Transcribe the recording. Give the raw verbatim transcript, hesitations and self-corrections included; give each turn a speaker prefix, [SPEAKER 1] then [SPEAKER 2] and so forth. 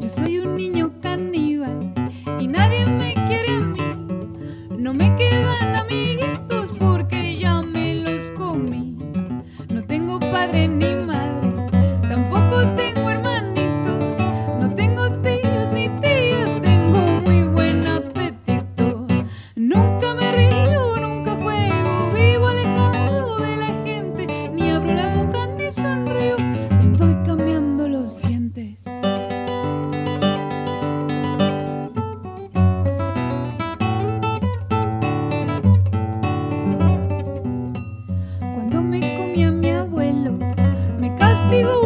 [SPEAKER 1] Yo soy un niño caníbal y nadie me quiere a mí. No me quedan amiguitos porque ya me los comí. No tengo padre ni madre, tampoco tengo hermanitos. No tengo tíos ni tías, tengo muy buen apetito. Nunca me río, nunca juego, vivo alejado de la gente. Ni abro la boca ni sonrío, estoy cambiando los dientes. Cuando me comía mi abuelo, me castigó